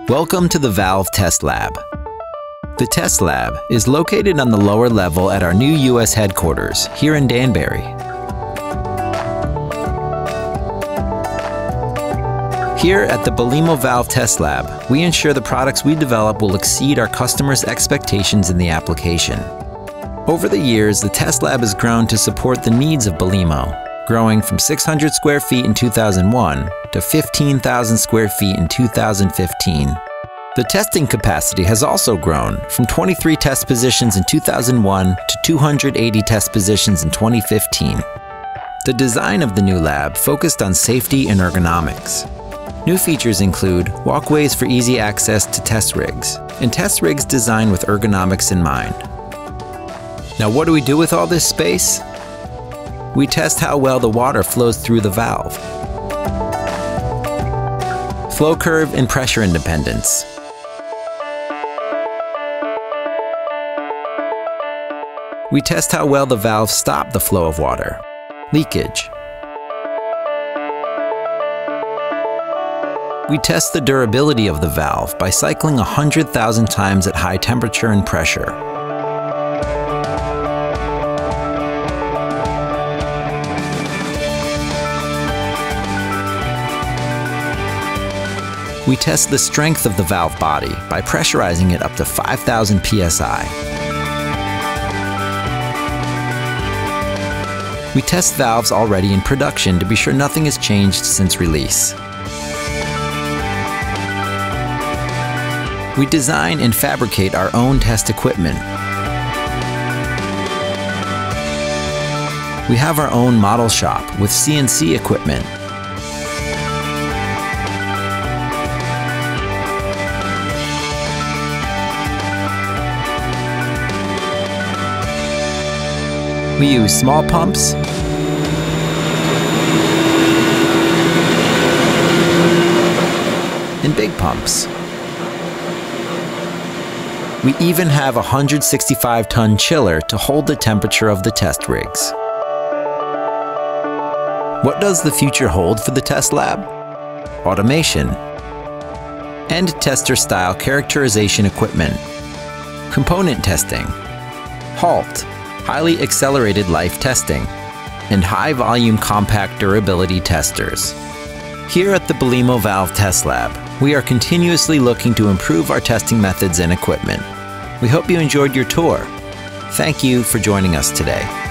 Welcome to the Valve Test Lab. The Test Lab is located on the lower level at our new U.S. headquarters here in Danbury. Here at the Belimo Valve Test Lab, we ensure the products we develop will exceed our customers' expectations in the application. Over the years, the Test Lab has grown to support the needs of Belimo, growing from 600 square feet in 2001 to 15,000 square feet in 2015. The testing capacity has also grown from 23 test positions in 2001 to 280 test positions in 2015. The design of the new lab focused on safety and ergonomics. New features include walkways for easy access to test rigs, and test rigs designed with ergonomics in mind. Now, what do we do with all this space? We test how well the water flows through the valve, flow curve and pressure independence, we test how well the valves stop the flow of water, leakage. We test the durability of the valve by cycling 100,000 times at high temperature and pressure. We test the strength of the valve body by pressurizing it up to 5,000 psi. We test valves already in production to be sure nothing has changed since release. We design and fabricate our own test equipment. We have our own model shop with CNC equipment. We use small pumps, and big pumps. We even have a 165-ton chiller to hold the temperature of the test rigs. What does the future hold for the test lab? Automation, end tester-style characterization equipment, component testing, HALT, highly accelerated life testing, and high-volume compact durability testers. Here at the Belimo Valve Test Lab, we are continuously looking to improve our testing methods and equipment. We hope you enjoyed your tour. Thank you for joining us today.